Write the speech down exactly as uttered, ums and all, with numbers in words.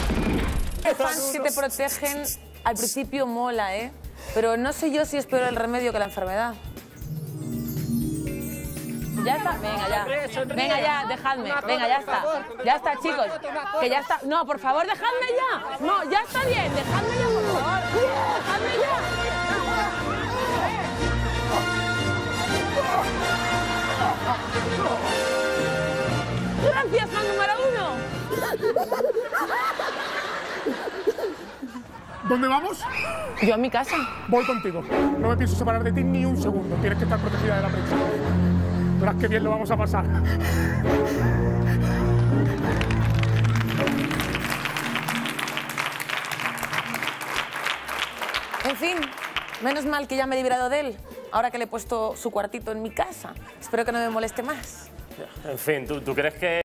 Hay fans que te protegen, al principio mola, ¿eh? Pero no sé yo si es peor el remedio que la enfermedad. Ya está, venga ya, venga ya, dejadme, venga ya está, ya está chicos, que ya está, no, por favor, dejadme ya, no, ya está bien, dejadme ya, por favor, dejadme ya. Gracias, fan número uno. ¿Dónde vamos? Yo a mi casa. Voy contigo. No me pienso separar de ti ni un segundo. Tienes que estar protegida de la prensa. Verás qué bien lo vamos a pasar. En fin, menos mal que ya me he librado de él, ahora que le he puesto su cuartito en mi casa. Espero que no me moleste más. En fin, ¿tú, tú crees que